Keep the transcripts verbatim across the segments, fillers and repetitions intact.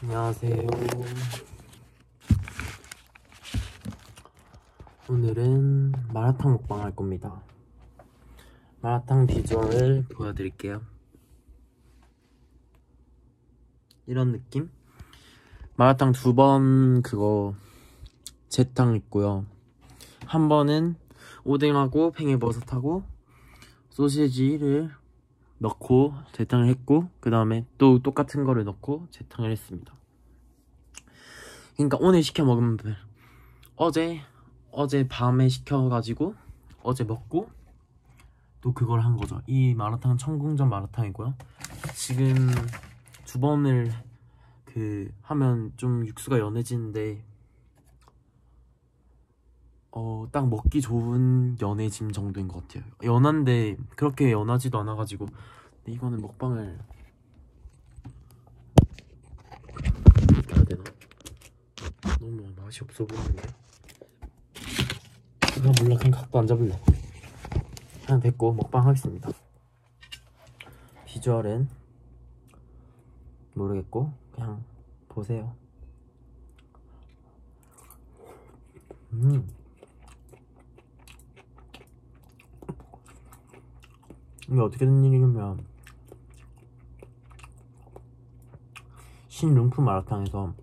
안녕하세요. 오늘은 마라탕 먹방 할 겁니다. 마라탕 비주얼을 보여드릴게요. 이런 느낌? 마라탕 두 번 그거 재탕 있고요. 한 번은 오뎅하고 팽이버섯하고 소시지를 넣고 재탕을 했고, 그 다음에 또 똑같은 거를 넣고 재탕을 했습니다. 그러니까 오늘 시켜 먹으면 돼. 어제 어제 밤에 시켜가지고 어제 먹고 또 그걸 한 거죠. 이 마라탕은 청궁전 마라탕이고요. 지금 두 번을 그 하면 좀 육수가 연해지는데 어, 딱 먹기 좋은 연해짐 정도인 것 같아요. 연한데 그렇게 연하지도 않아가지고. 근데 이거는 먹방을 어떻게 해야 되나? 너무 맛이 없어 보이는데. 아 몰라, 그냥 각도 안 잡을래. 그냥 됐고 먹방 하겠습니다. 비주얼은 모르겠고 그냥 보세요. 음 이게 어떻게 된 일이냐면, 신rum프 마라탕에서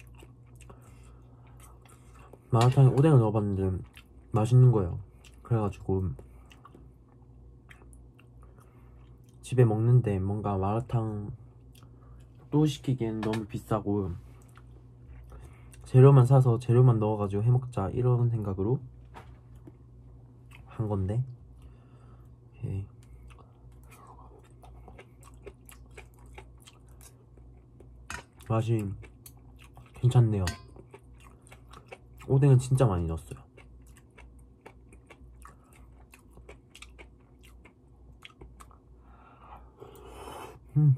마라탕에 오뎅을 넣어봤는데 맛있는 거예요. 그래가지고 집에 먹는데 뭔가 마라탕 또 시키기엔 너무 비싸고 재료만 사서 재료만 넣어가지고 해먹자 이런 생각으로 한 건데, 오케이. 맛이 괜찮네요. 오뎅은 진짜 많이 넣었어요. 음.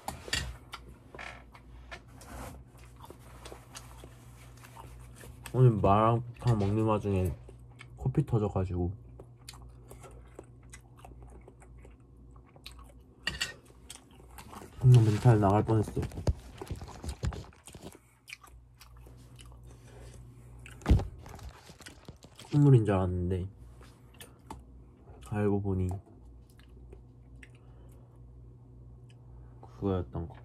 오늘 마라탕 먹는 와중에 코피 터져가지고 음, 멘탈 나갈 뻔했어. 콧물인 줄 알았는데 알고 보니 그거였던 거.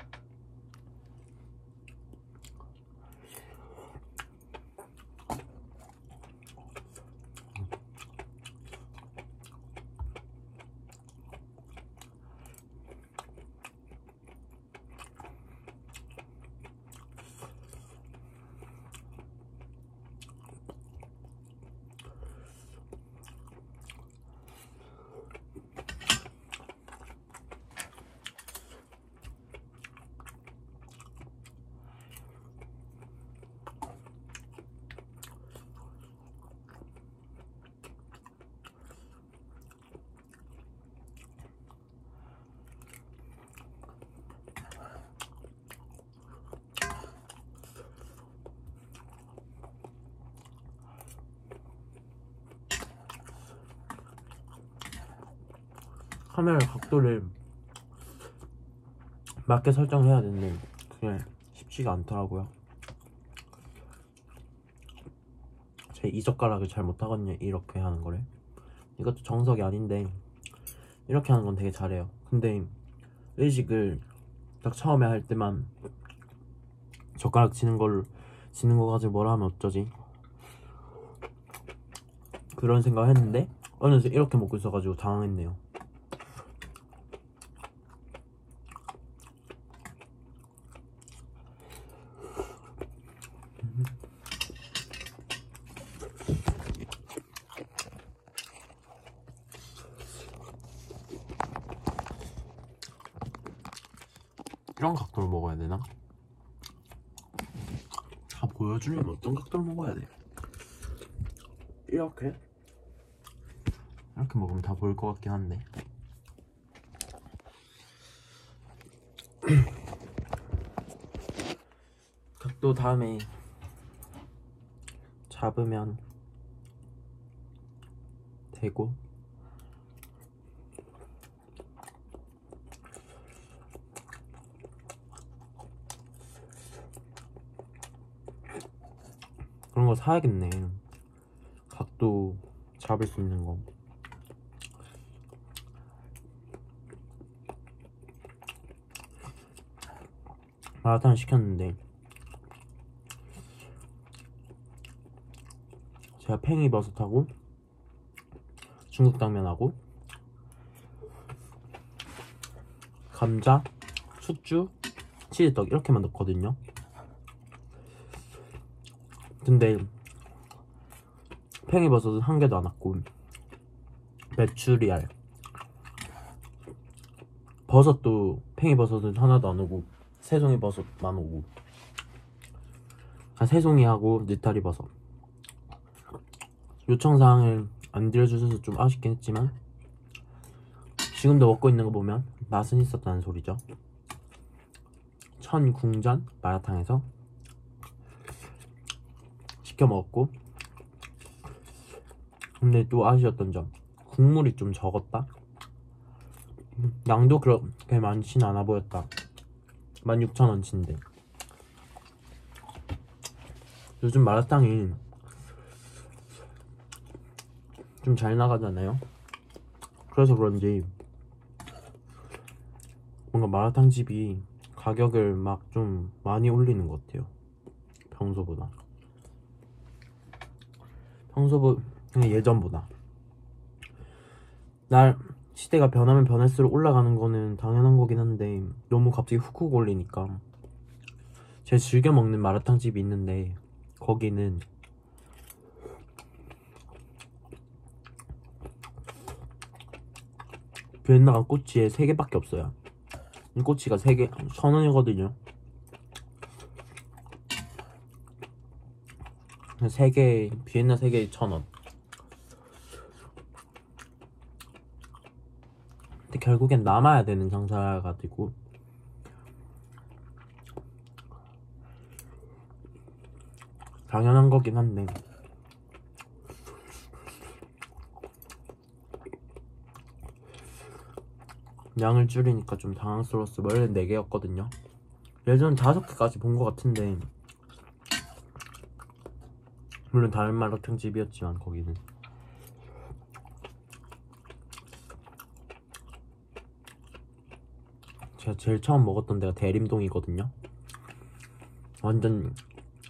카메라 각도를 맞게 설정해야 되는데 그게 쉽지가 않더라고요. 제 이 젓가락을 잘 못하거든요, 이렇게 하는 거를. 이것도 정석이 아닌데 이렇게 하는 건 되게 잘해요. 근데 의식을 딱 처음에 할 때만 젓가락 치는 걸 치는 거 가지고 뭐라 하면 어쩌지, 그런 생각을 했는데 어느새 이렇게 먹고 있어가지고 당황했네요. 이런 각도로 먹어야 되나? 다 보여주려면 어떤 각도로 먹어야 돼? 이렇게? 이렇게 먹으면 다 보일 것 같긴 한데. 각도 다음에 잡으면 되고. 그런 거 사야겠네. 각도 잡을 수 있는 거. 마라탕 시켰는데 제가 팽이버섯하고 중국 당면하고 감자, 숙주, 치즈떡 이렇게만 넣거든요. 근데 팽이버섯은 한 개도 안 왔고 메추리알 버섯도 팽이버섯은 하나도 안 오고 새송이버섯만 오고 아, 새송이하고 느타리버섯 요청사항을 안 들려주셔서 좀 아쉽긴 했지만 지금도 먹고 있는 거 보면 맛은 있었다는 소리죠. 천궁전 마라탕에서 시켜 먹었고, 근데 또 아쉬웠던 점 국물이 좀 적었다. 양도 그렇게 많진 않아 보였다. 만 육천 원치인데 요즘 마라탕이 좀 잘 나가잖아요. 그래서 그런지 뭔가 마라탕 집이 가격을 막 좀 많이 올리는 것 같아요. 평소보다 평소보다 예전보다. 날 시대가 변하면 변할수록 올라가는 거는 당연한 거긴 한데 너무 갑자기 훅훅 올리니까. 제가 즐겨 먹는 마라탕 집이 있는데 거기는 비엔나가 꼬치에 세 개밖에 없어요. 이 꼬치가 세 개 천 원이거든요. 세 개, 비엔나 세 개에 천 원. 근데 결국엔 남아야 되는 장사가지고 당연한 거긴 한데 양을 줄이니까 좀 당황스러웠어요. 원래는 네 개였거든요. 예전엔 다섯 개까지 본 것 같은데 물론 다른 마라탕 집이었지만 거기는 제가 제일 처음 먹었던 데가 대림동이거든요. 완전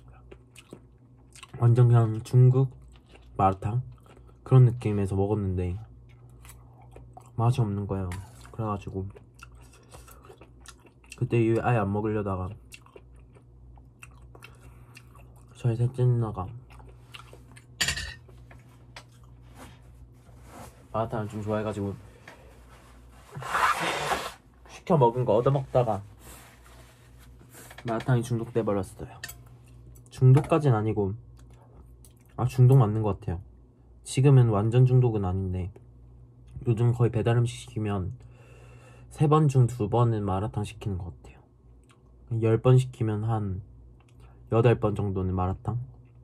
완전 그냥 중국 마라탕 그런 느낌에서 먹었는데 맛이 없는 거예요. 그래가지고 그때 이후에 아예 안 먹으려다가 저희 셋째 누나가 마라탕을 좀 좋아해가지고 시켜 먹은 거 얻어먹다가 마라탕이 중독돼 버렸어요. 중독까진 아니고 아 중독 맞는 것 같아요. 지금은 완전 중독은 아닌데 요즘 거의 배달 음식 시키면 세 번 중 두 번은 마라탕 시키는 것 같아요. 열 번 시키면 한 여덟 번 정도는 마라탕.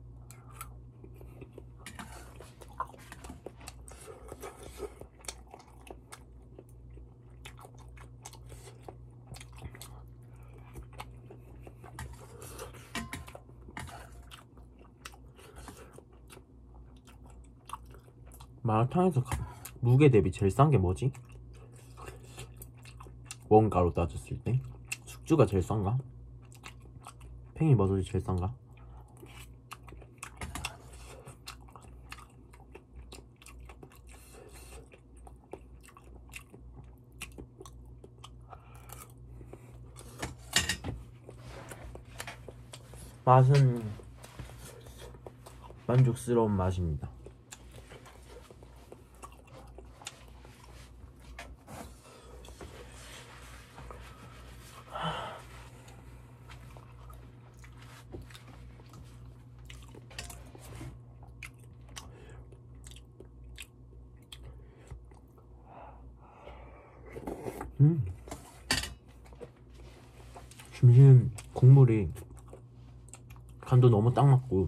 마라탕에서 무게 대비 제일 싼 게 뭐지? 원가로 따졌을 때 숙주가 제일 싼가? 팽이버섯이 제일 싼가? 맛은 만족스러운 맛입니다. 음. 점심 국물이 간도 너무 딱 맞고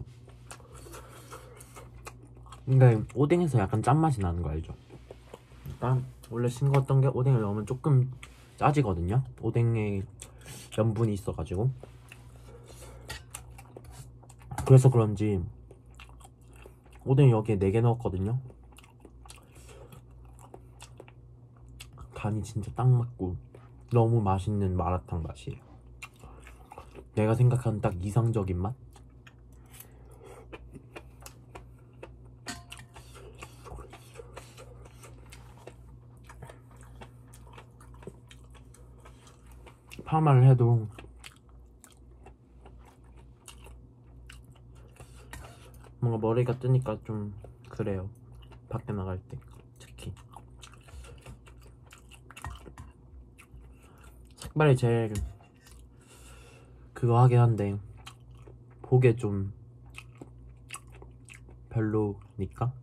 그러니까 오뎅에서 약간 짠맛이 나는 거 알죠? 약간 원래 싱거웠던 게 오뎅을 넣으면 조금 짜지거든요? 오뎅에 염분이 있어가지고 그래서 그런지 오뎅 여기에 네 개 넣었거든요. 간이 진짜 딱 맞고 너무 맛있는 마라탕 맛이에요. 내가 생각하는 딱 이상적인 맛? 파마를 해도 뭔가 머리가 뜨니까 좀 그래요. 밖에 나갈 때 특히 색발이 제일 그거 하긴 한데 보기에 좀 별로니까.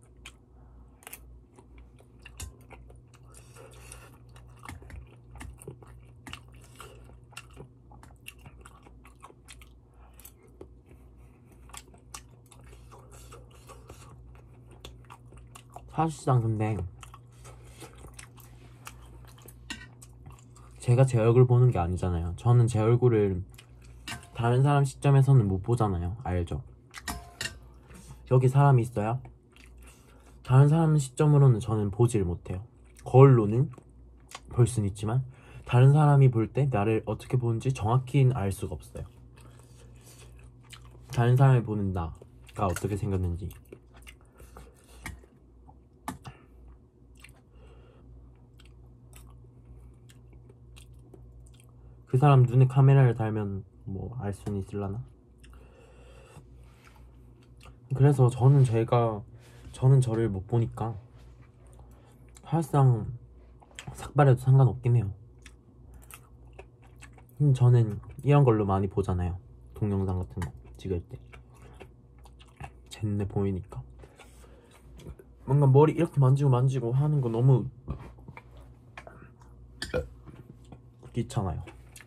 사실상 근데 제가 제 얼굴 보는 게 아니잖아요. 저는 제 얼굴을 다른 사람 시점에서는 못 보잖아요. 알죠? 여기 사람이 있어야 다른 사람 시점으로는 저는 보질 못해요. 거울로는 볼 수는 있지만 다른 사람이 볼 때 나를 어떻게 보는지 정확히는 알 수가 없어요. 다른 사람이 보는 나가 어떻게 생겼는지. 그 사람 눈에 카메라를 달면 뭐 알 수는 있을라나? 그래서 저는 제가 저는 저를 못 보니까 사실상 삭발해도 상관없긴 해요. 음, 저는 이런 걸로 많이 보잖아요. 동영상 같은 거 찍을 때 쟤네 보이니까 뭔가 머리 이렇게 만지고 만지고 하는 거 너무 귀찮아요.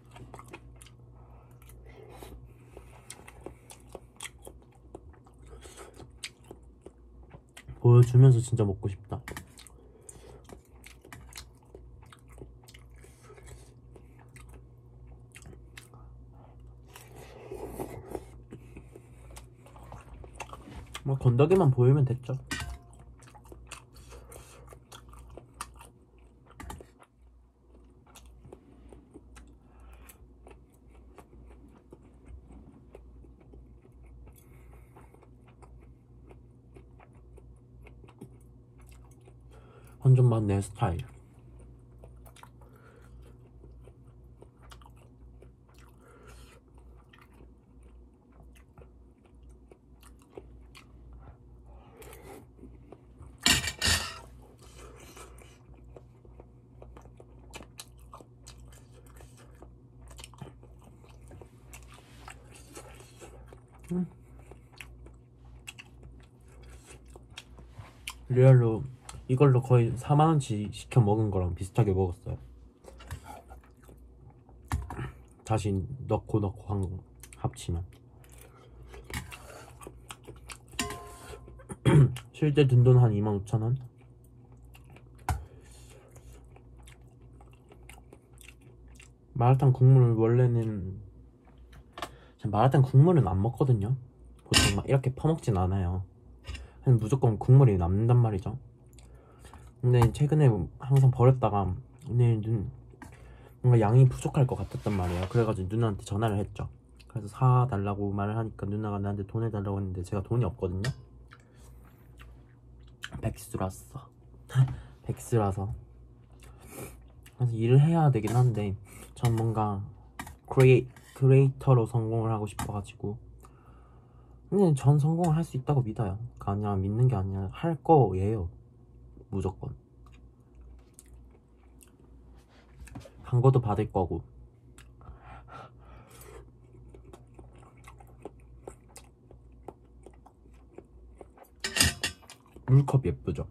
보여주면서 진짜 먹고 싶다. 뭐 건더기만 보이면 됐죠. 완전 맛 내 스타일. 음. 리얼로 이걸로 거의 사만원치 시켜 먹은 거랑 비슷하게 먹었어요. 다시 넣고 넣고 한 거 합치면 실제 든돈 한 이만 오천원? 마라탕 국물 원래는 마라탕 국물은 안 먹거든요. 보통 막 이렇게 퍼먹진 않아요. 그냥 무조건 국물이 남는단 말이죠. 근데 최근에 항상 버렸다가 오늘은 뭔가 양이 부족할 것 같았단 말이에요. 그래가지고 누나한테 전화를 했죠. 그래서 사달라고 말을 하니까 누나가 나한테 돈 해달라고 했는데 제가 돈이 없거든요. 백수라서 백수라서 그래서 일을 해야 되긴 한데 전 뭔가 크리에이, 크리에이터로 성공을 하고 싶어가지고. 근데 전 성공을 할 수 있다고 믿어요. 그러니까 그냥 믿는 게 아니라 할 거예요. 무조건 광고도 받을 거고. 물컵 예쁘죠?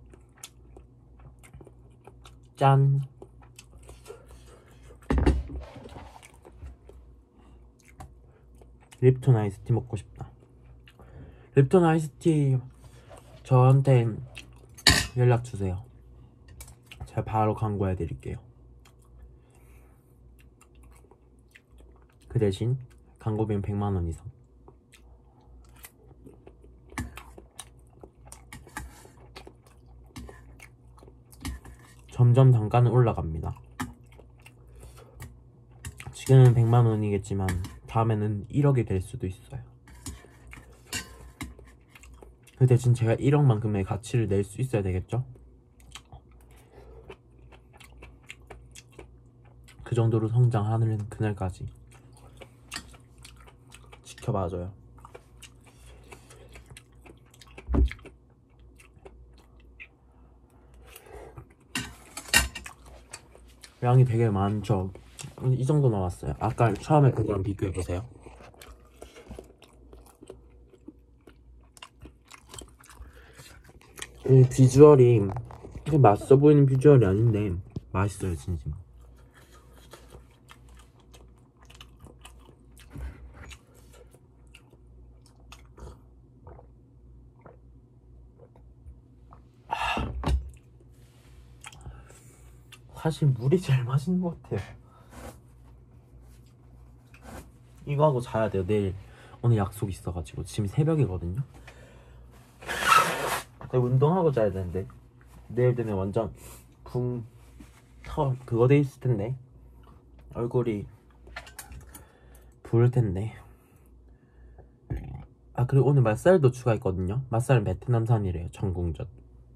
짠! 립톤 아이스티 먹고 싶다. 립톤 아이스티 저한테 연락주세요. 제가 바로 광고해드릴게요. 그 대신 광고비는 백만원 이상. 점점 단가는 올라갑니다. 지금은 백만 원이겠지만 다음에는 일억이 될 수도 있어요. 그 대신 제가 일억만큼의 가치를 낼 수 있어야 되겠죠? 그 정도로 성장하는 그날까지 지켜봐줘요. 양이 되게 많죠? 이 정도 나왔어요. 아까 처음에 그거랑 비교해보세요. 이 비주얼이 맛있어 보이는 비주얼이 아닌데 맛있어요 진심. 사실 물이 제일 맛있는 것 같아요. 이거 하고 자야 돼요. 내일 오늘 약속 있어가지고 지금 새벽이거든요. 내일 운동하고 자야 되는데 내일 되면 완전 붕 터 그거 돼 있을 텐데 얼굴이 부을 텐데. 아 그리고 오늘 맛살도 추가했거든요. 맛살은 베트남산이래요. 청궁전.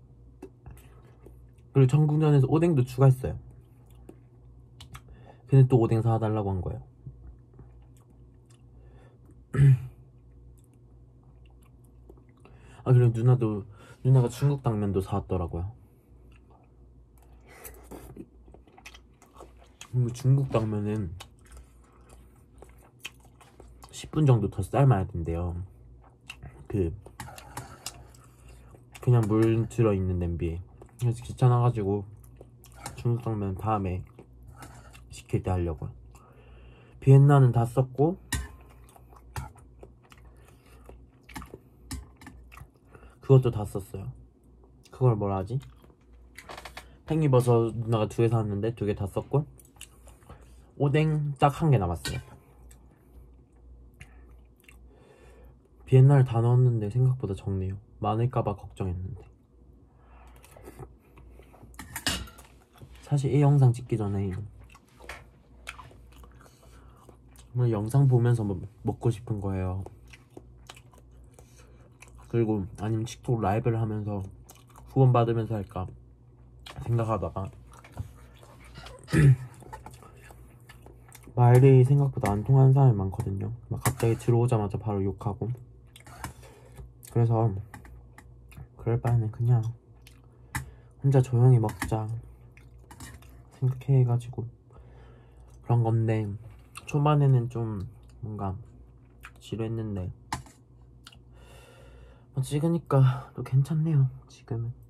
그리고 청궁전에서 오뎅도 추가했어요. 근데 또 오뎅 사달라고 한 거예요. 아 그리고 누나도 누나가 중국 당면도 사왔더라고요. 중국 당면은 십 분 정도 더 삶아야 된대요. 그 그냥 물 들어있는 냄비에. 그래서 귀찮아가지고 중국 당면 다음에 시킬 때 하려고요. 비엔나는 다 썼고 그것도 다 썼어요. 그걸 뭐라 하지? 팽이버섯 누나가 두 개 사왔는데 두 개 다 썼고 오뎅 딱 한 개 남았어요. 비엔나를 다 넣었는데 생각보다 적네요. 많을까봐 걱정했는데. 사실 이 영상 찍기 전에 뭐 영상 보면서 뭐 먹고 싶은 거예요. 그리고 아니면 틱톡 라이브를 하면서 후원 받으면서 할까 생각하다가 말이 생각보다 안 통하는 사람이 많거든요. 막 갑자기 들어오자마자 바로 욕하고. 그래서 그럴 바에는 그냥 혼자 조용히 먹자 생각해가지고 그런 건데 초반에는 좀 뭔가 지루했는데 찍으니까 또 괜찮네요 지금은.